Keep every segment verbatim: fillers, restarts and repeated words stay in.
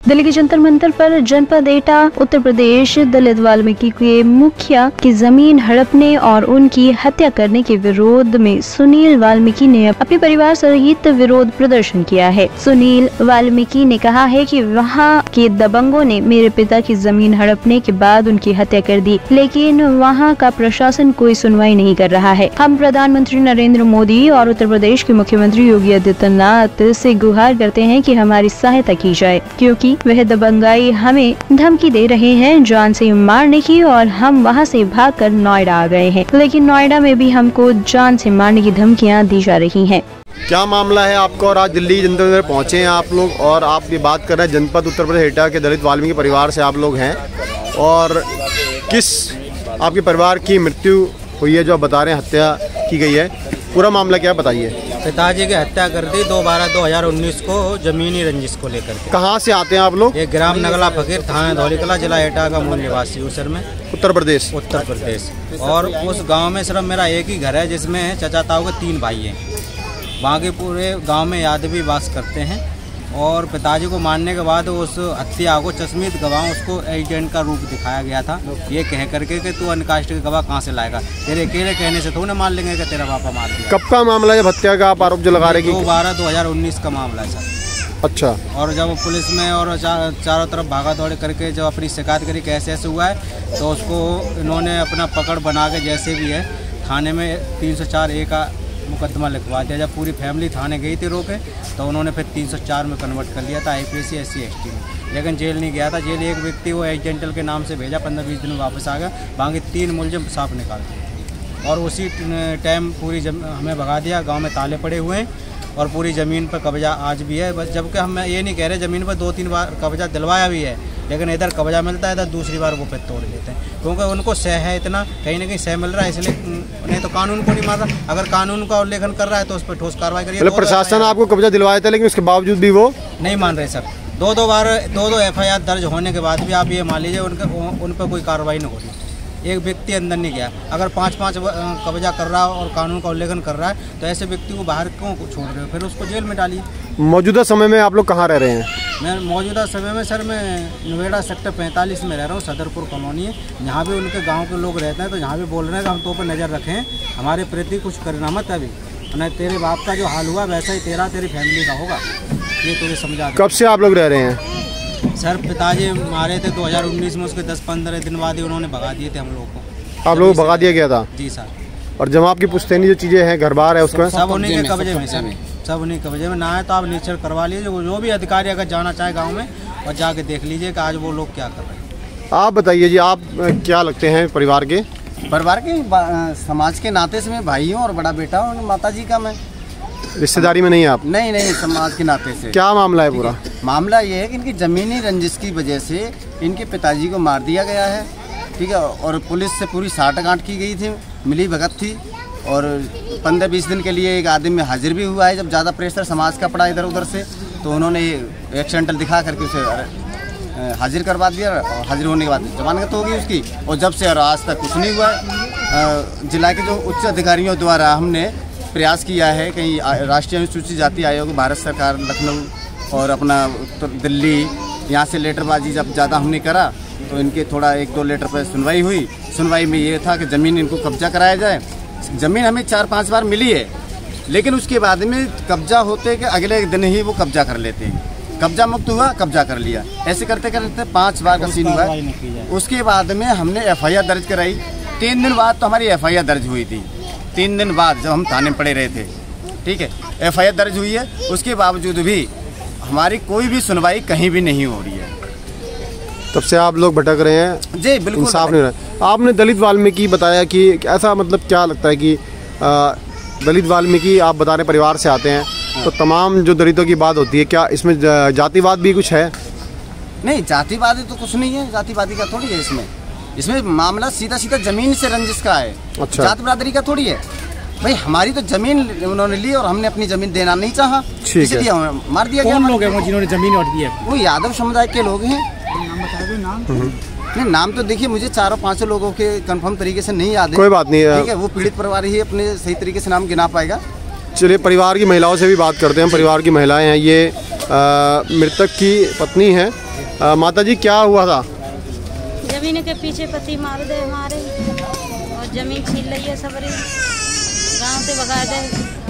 दिल्ली के जंतर मंतर पर जनपद एटा उत्तर प्रदेश दलित वाल्मीकि के मुखिया की जमीन हड़पने और उनकी हत्या करने के विरोध में सुनील वाल्मीकि ने अपने परिवार सहित विरोध प्रदर्शन किया है। सुनील वाल्मीकि ने कहा है कि वहां के दबंगों ने मेरे पिता की जमीन हड़पने के बाद उनकी हत्या कर दी, लेकिन वहां का प्रशासन कोई सुनवाई नहीं कर रहा है। हम प्रधानमंत्री नरेंद्र मोदी और उत्तर प्रदेश के मुख्यमंत्री योगी आदित्यनाथ से गुहार करते हैं कि हमारी सहायता की जाए, क्योंकि वह दबंगाई हमें धमकी दे रहे हैं जान से मारने की, और हम वहां से भागकर नोएडा आ गए हैं, लेकिन नोएडा में भी हमको जान से मारने की धमकियां दी जा रही हैं। क्या मामला है आपको? और आज दिल्ली जंतर मंतर पहुंचे हैं आप लोग, और आप ये बात कर रहे हैं जनपद उत्तर प्रदेश एटा के दलित वाल्मीकि परिवार से आप लोग हैं, और किस आपके परिवार की मृत्यु हुई है जो आप बता रहे हैं हत्या की गई है, पूरा मामला क्या बताइए। पिताजी की हत्या कर दी दो बारह दो हजार उन्नीस को जमीनी रंजिश को लेकर के। कहाँ से आते हैं आप लोग? ये ग्राम नगला फकीर, थाना धौलीकला, जिला एटा का मूल निवासी हूँ सर मैं, उत्तर प्रदेश उत्तर प्रदेश। और उस गांव में सिर्फ मेरा एक ही घर है जिसमें चचा ताऊ के तीन भाई हैं। बाकी पूरे गांव में यादवी वास करते हैं। और पिताजी को मारने के बाद उस हत्या को चश्मित गवाह उसको एजेंट का रूप दिखाया गया था, ये कह करके कि तू अनकास्ट के गवाह कहाँ से लाएगा, तेरे अकेले कहने से तो ना मार लेंगे कि तेरा पापा मार दिया। कब का मामला है जब हत्या का आप आरोप जो लगा रहे? दो बारह दो हजार उन्नीस का मामला है सर। अच्छा। और जब पुलिस में और चा, चारों तरफ भागा दौड़े करके जब अपनी शिकायत करी कैसे ऐसे हुआ है, तो उसको इन्होंने अपना पकड़ बना के जैसे भी है थाने में तीन सौ चार ए का मुकदमा लिखवा दिया। जब पूरी फैमिली थाने गई थी रोके, तो उन्होंने फिर तीन सौ चार में कन्वर्ट कर लिया था, I P S C S C S T में, लेकिन जेल नहीं गया था। जेल एक व्यक्ति वो एजेंटल के नाम से भेजा, पंद्रह बीस दिन में वापस आ गया, बाकी तीन मुलजिम साफ निकाल दिए। और उसी टाइम पूरी जम हमें भगा दिया, गांव में ताले पड़े हुए हैं और पूरी ज़मीन पर कब्जा आज भी है। बस जबकि हम ये नहीं कह रहे, ज़मीन पर दो तीन बार कब्जा दिलवाया भी है, लेकिन इधर कब्जा मिलता है, इधर दूसरी बार वो फिर तोड़ लेते हैं, क्योंकि उनको सह है इतना, कहीं ना कहीं सह मिल रहा है, इसलिए नहीं तो कानून को नहीं मार रहा। अगर कानून का उल्लंघन कर रहा है तो उस पर ठोस कार्रवाई करिए। मतलब प्रशासन आपको कब्जा दिलवाया था, लेकिन उसके बावजूद भी वो नहीं मान रहे सर। दो दो बार दो दो एफ आई आर दर्ज होने के बाद भी आप ये मान लीजिए उनके उन पर कोई कार्रवाई नहीं हो रही। एक व्यक्ति अंदर नहीं गया। अगर पाँच पाँच कब्जा कर रहा है और कानून का उल्लंघन कर रहा है, तो ऐसे व्यक्ति को बाहर क्यों छोड़ रहे हो, फिर उसको जेल में डालिए। मौजूदा समय में आप लोग कहाँ रह रहे हैं? मैं मौजूदा समय में सर मैं नोएडा सेक्टर पैंतालीस में रह रहा हूँ, सदरपुर कॉलोनी है। यहाँ भी उनके गांव के लोग रहते हैं, तो यहाँ भी बोल रहे हैं कि हम तो पर नज़र रखें, हमारे प्रति कुछ करना मत अभी, नहीं तेरे बाप का जो हाल हुआ वैसा ही तेरा तेरी फैमिली का होगा, ये तुझे समझा। कब से आप लोग रह रहे हैं? सर पिताजी मारे थे दो हज़ार उन्नीस में, उसके दस पंद्रह दिन बाद ही उन्होंने भगा दिए थे हम लोगों को। आप लोगों को भगा दिया गया था? जी सर। और जब आपकी पुश्तैनी जो चीज़ें हैं, घर बार है, उसका सब उन्हीं के कब्जे में सर, सब उन्हीं कब्जे में। ना है तो आप निरीक्षण करवा लीजिए, जो भी अधिकारी अगर जाना चाहे गाँव में, और जाके देख लीजिए कि आज वो लोग क्या कर रहे हैं। आप बताइए जी, आप क्या लगते हैं परिवार के? परिवार के समाज के नाते से मैं भाई हूँ और बड़ा बेटा हूँ माता जी का। मैं रिश्तेदारी में नहीं है आप? नहीं नहीं, समाज के नाते से। क्या मामला है पूरा? मामला ये है कि इनकी ज़मीनी रंजिश की वजह से इनके पिताजी को मार दिया गया है, ठीक है। और पुलिस से पूरी साठगांठ की गई थी, मिली भगत थी, और पंद्रह बीस दिन के लिए एक आदमी में हाजिर भी हुआ है। जब ज़्यादा प्रेशर समाज का पड़ा इधर उधर से, तो उन्होंने एक्सीडेंटल दिखा करके उसे हाजिर करवा दिया, और हाजिर होने के बाद जमानत हो गई उसकी। और जब से और आज तक कुछ नहीं हुआ। जिला के जो उच्च अधिकारियों द्वारा हमने प्रयास किया है, कहीं राष्ट्रीय अनुसूचित जाति आयोग, भारत सरकार, लखनऊ और अपना उत्तर दिल्ली, यहाँ से लेटरबाजी जब ज़्यादा हमने करा, तो इनके थोड़ा एक दो लेटर पर सुनवाई हुई। सुनवाई में ये था कि ज़मीन इनको कब्जा कराया जाए। ज़मीन हमें चार पांच बार मिली है, लेकिन उसके बाद में कब्जा होते कि अगले दिन ही वो कब्जा कर लेते हैं। कब्जा मुक्त हुआ, कब्जा कर लिया, ऐसे करते करते पाँच बार का सीन हुआ। उसके बाद में हमने एफ आई आर दर्ज कराई। तीन दिन बाद तो हमारी एफ आई आर दर्ज हुई थी, तीन दिन बाद जब हम थाने में पड़े रहे थे, ठीक है। एफ आई आर दर्ज हुई है, उसके बावजूद भी हमारी कोई भी सुनवाई कहीं भी नहीं हो रही है। तब से आप लोग भटक रहे हैं जी, बिल्कुल इंसाफ नहीं रहा। आपने दलित वाल्मीकि बताया कि ऐसा, मतलब क्या लगता है कि आ, दलित वाल्मीकि आप बता रहे परिवार से आते हैं, तो तमाम जो दलितों की बात होती है, क्या इसमें जातिवाद भी कुछ है? नहीं, जातिवादी तो कुछ नहीं है, जातिवादी का थोड़ी है इसमें। इसमें मामला सीधा सीधा जमीन से रंजिश का है। अच्छा। जात बरादरी का थोड़ी है भाई। हमारी तो जमीन उन्होंने ली और हमने अपनी जमीन देना नहीं चाहा, इसलिए मार दिया गया। कौन लोग हैं वो जिन्होंने जमीन और दी है? वो यादव समुदाय के लोग हैं। नाम नहीं, नाम तो देखिए मुझे चारों पांचों लोगों के कंफर्म तरीके से नहीं याद है। कोई बात नहीं है, ठीक है। वो पीड़ित परिवार ही अपने सही तरीके से नाम गिना पाएगा। चलिए परिवार की महिलाओं से भी बात करते हैं। परिवार की महिलाएं हैं, ये मृतक की पत्नी है आ, माता जी क्या हुआ था? जमीन के पीछे पति मार दे हमारे और जमीन छीन ली है सबरी, गांव से भगा दे।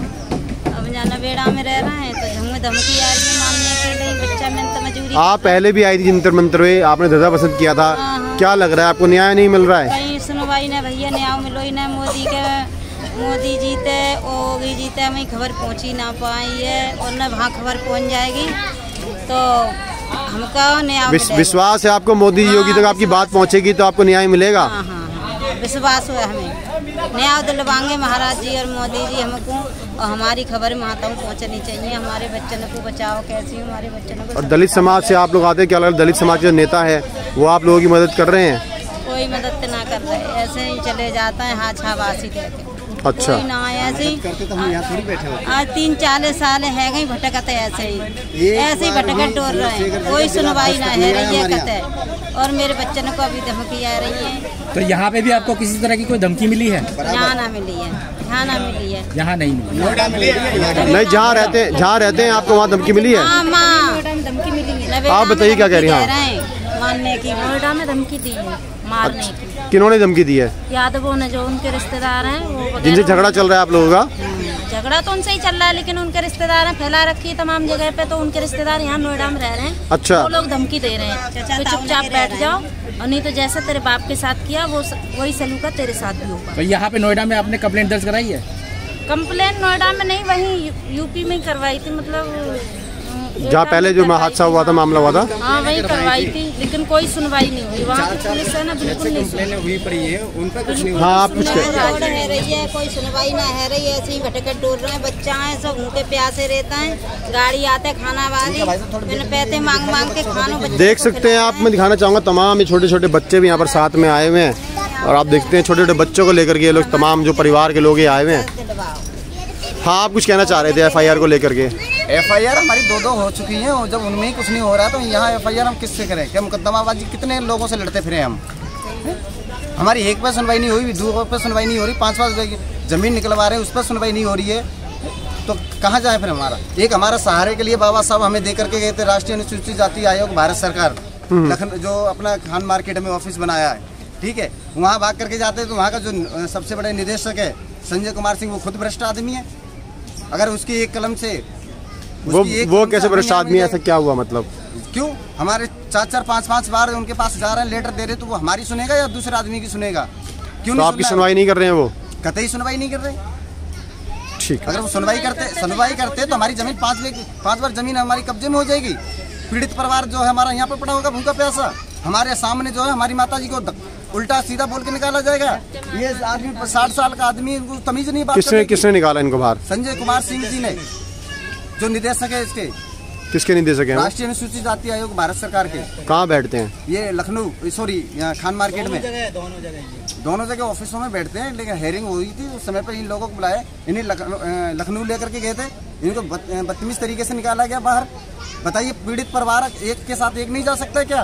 अब जाना बेड़ा में रह रहे हैं तो झुंग धमकी आ रही है मारने के लिए। बच्चा में तो मजबूरी। आप पहले भी आई थी जंतर मंतर में, आपने धरना पसंद किया था। हाँ। क्या लग रहा है आपको न्याय नहीं मिल रहा है? कहीं सुनवाई न भैया, न्याय मिलो ही न। मोदी के मोदी जीते योगी जीते हमें खबर पहुंची ना पाई है और न वहाँ खबर पहुंच जाएगी तो हमको न्याय विश, विश्वास है आपको मोदी योगी तक आपकी बात पहुंचेगी तो आपको न्याय मिलेगा? हाँ हाँ विश्वास है हमें। न्याय दिलवाएंगे महाराज जी और मोदी जी हमको, और हमारी खबर माताओं पहुंचनी चाहिए। हमारे बच्चों को बचाओ कैसी हमारे बच्चों को। और दलित समाज से आप लोग आते हैं, क्या लग दलित समाज के नेता है वो आप लोगों की मदद कर रहे हैं? कोई मदद ना कर रहे, ऐसे ही चले जाता है हाथ छावासी कहते। अच्छा कोई ना ऐसे ही तो हम यहाँ थोड़ी बैठे हो। आज तीन चालीस साल है गई भटकते ऐसे ही ऐसे ही भटकत डोर रहे हैं, कोई सुनवाई ना है रही है कहते। और मेरे बच्चों को अभी धमकी आ रही है। तो यहाँ पे भी आपको किसी तरह की कोई धमकी मिली है? यहाँ ना मिली है, यहाँ ना मिली है, यहाँ नहीं मिली। नहीं जहाँ रहते हैं जहाँ रहते हैं आपको वहाँ धमकी मिली है? धमकी मिली है। आप बताइए क्या कह रही हैं? मारने की, नोएडा में धमकी दी है मारने की। किन्होंने धमकी दी है? यादवों ने, जो उनके रिश्तेदार हैं वो। जिनसे झगड़ा चल रहा है आप लोगों का? झगड़ा तो उनसे ही चल रहा है लेकिन उनके रिश्तेदार हैं फैला रखी है तमाम जगह पे, तो उनके रिश्तेदार यहाँ नोएडा में रह रहे हैं। अच्छा। वो लोग धमकी दे रहे हैं तो चुपचाप बैठ जाओ और नहीं तो जैसा तेरे बाप के साथ किया वो वही सलूका तेरे साथ भी होगा। तो यहाँ पे नोएडा में आपने कंप्लेंट दर्ज कराई है? कंप्लेंट नोएडा में नहीं, वहीं यूपी में करवाई थी। मतलब जहाँ पहले जो हादसा हुआ था, मामला हुआ था, हाँ वही करवाई थी लेकिन कोई सुनवाई नहीं हुई। वहाँ की पुलिस है ना बिल्कुल नहीं हुई पड़ी है उन पर कुछ नहीं हुआ। हाँ आप कुछ रोड है रही है, कोई सुनवाई ना है रही है, ऐसे ही भटकट डोर रहे हैं। बच्चा है सब भूखे प्यासे रहता है, गाड़ी आते खाना वाली मैंने पैसे मांग मांग के खानो। देख सकते हैं आप, मैं दिखाना चाहूँगा तमाम ये छोटे छोटे बच्चे भी यहाँ पर साथ में आए हुए हैं और आप देखते हैं छोटे छोटे बच्चों को लेकर के ये लोग तमाम जो परिवार के लोग ये आए हुए हैं। हाँ आप कुछ कहना चाह रहे थे एफ आई आर को लेकर के? एफ आई आर हमारी दो दो हो चुकी हैं और जब उनमें ही कुछ नहीं हो रहा है तो यहाँ एफ आई आर हम किससे करें? क्या मुकदमाबाजी कितने लोगों से लड़ते फिरे हम? हमारी एक पे सुनवाई नहीं हुई, दो पे सुनवाई नहीं हो रही, पाँच पाँच जमीन निकलवा रहे हैं उस पर सुनवाई नहीं हो रही है, तो कहाँ जाए फिर? हमारा एक हमारा सहारे के लिए बाबा साहब हमें दे करके गए थे, राष्ट्रीय अनुसूचित जाति आयोग भारत सरकार लखनऊ जो अपना खान मार्केट में ऑफिस बनाया है, ठीक है, वहाँ भाग करके जाते हैं तो वहाँ का जो सबसे बड़े निदेशक है संजय कुमार सिंह, वो खुद भ्रष्ट आदमी है। अगर उसकी एक कलम से वो वो कैसे भ्रष्ट आदमी है? ऐसा क्या हुआ मतलब? क्यों हमारे चार चार पाँच पाँच बार उनके पास जा रहे हैं, लेटर दे रहे, तो वो हमारी सुनेगा या दूसरे आदमी की सुनेगा? क्यों तो आपकी सुनवाई नहीं कर रहे हैं? वो कतई सुनवाई नहीं कर रहे। ठीक है, अगर वो सुनवाई करते सुनवाई करते तो हमारी जमीन पाँच पाँच बार जमीन हमारी कब्जे में हो जाएगी। पीड़ित परिवार जो है हमारा यहाँ पर पड़ा होगा भूखा प्यासा, हमारे सामने जो है हमारी माता जी को उल्टा सीधा बोल के निकाला जाएगा। ये आदमी साठ साल का आदमी, इनको तमीज नहीं। बात किसने किसने निकाला इनको बाहर? संजय कुमार सिंह जी ने, जो निदेशक है इसके। किसके निदेशक हैं? राष्ट्रीय अनुसूचित जाति आयोग भारत सरकार के। कहाँ बैठते हैं ये? लखनऊ, सॉरी यहाँ खान मार्केट में। दोनों जगह दोनों जगह ऑफिसों में बैठते हैं। लेकिन हेयरिंग हुई थी उस समय पर इन लोगों को बुलाया, इन्हें लखनऊ लेकर के गए थे, इनको बदतमीज तरीके से निकाला गया बाहर। बताइए पीड़ित परिवार एक के साथ एक नहीं जा सकता क्या?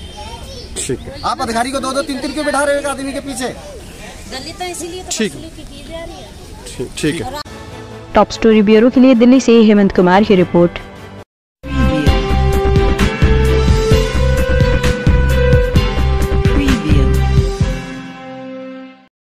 ठीक है, आप अधिकारी को दो दो तीन तीन क्यों बैठा रहे हो एक आदमी के पीछे? ठीक ठीक है। टॉप स्टोरी ब्यूरो के लिए दिल्ली से हेमंत कुमार की रिपोर्ट।